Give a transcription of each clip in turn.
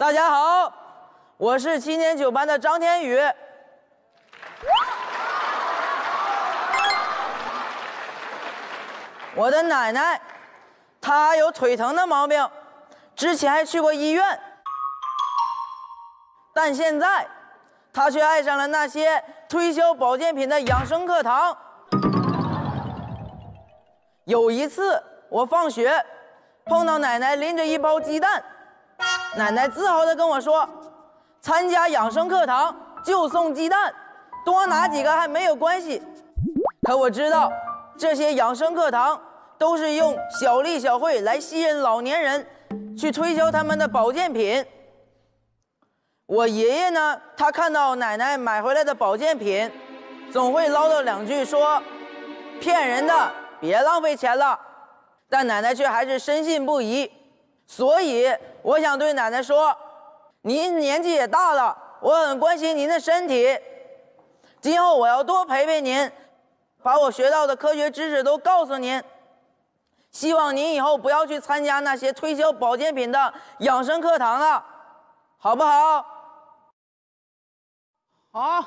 大家好，我是7年9班的张天宇。我的奶奶，她有腿疼的毛病，之前还去过医院，但现在她却爱上了那些推销保健品的养生课堂。有一次，我放学碰到奶奶拎着一包鸡蛋，奶奶自豪地跟我说：“参加养生课堂就送鸡蛋，多拿几个还没有关系。”可我知道，这些养生课堂都是用小利小惠来吸引老年人，去推销他们的保健品。我爷爷呢，他看到奶奶买回来的保健品，总会唠叨2句说：“骗人的，别浪费钱了。”但奶奶却还是深信不疑。所以我想对奶奶说，您年纪也大了，我很关心您的身体，今后我要多陪陪您，把我学到的科学知识都告诉您。希望您以后不要去参加那些推销保健品的养生课堂了，好不好？ 好。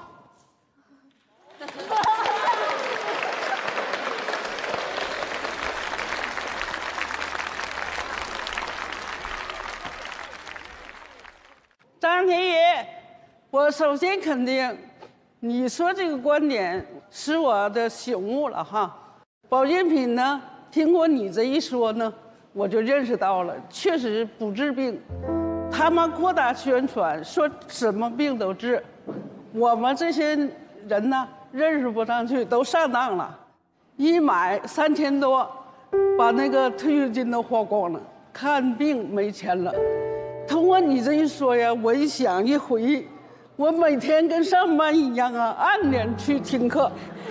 张天宇，我首先肯定你说这个观点是我的醒悟了哈。保健品呢，听过你这一说呢，我就认识到了，确实不治病。他们扩大宣传，说什么病都治，我们这些人呢，认识不上去，都上当了。一买3000多，把那个退休金都花光了，看病没钱了。通过你这一说呀，我一想一回忆，我每天跟上班一样啊，按点去听课，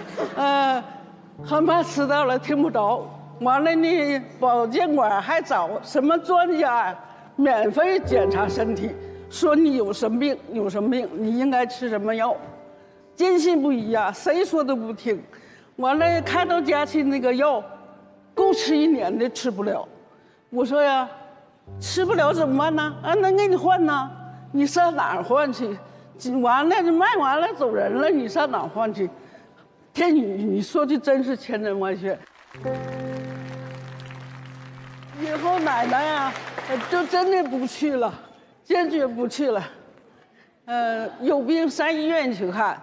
很怕迟到了听不着。完了呢，保健馆还找什么专家呀，免费检查身体，说你有什么病，有什么病，你应该吃什么药，坚信不疑啊，谁说都不听。完了开到家去那个药，够吃1年的吃不了。我说呀，吃不了怎么办呢？能给你换呢？你上哪儿换去？完了，卖完了走人了，你上哪儿换去？天宇，你说的真是千真万确。以后奶奶呀，就真的不去了，坚决不去了。有病上医院去看。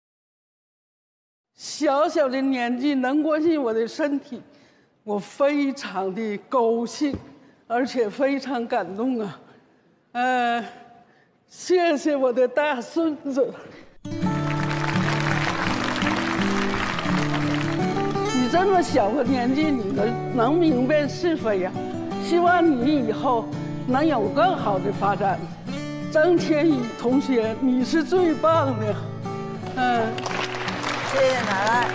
小小的年纪能关心我的身体，我非常的高兴。而且非常感动啊，谢谢我的大孙子。你这么小个年纪，你能明辨是非呀？希望你以后能有更好的发展。张天宇同学，你是最棒的。 谢谢奶奶。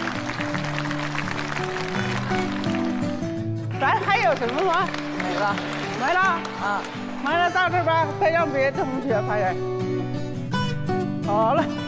咱还有什么吗？ 没了， 没了啊，没了，到这边再让别的同学发言。好了。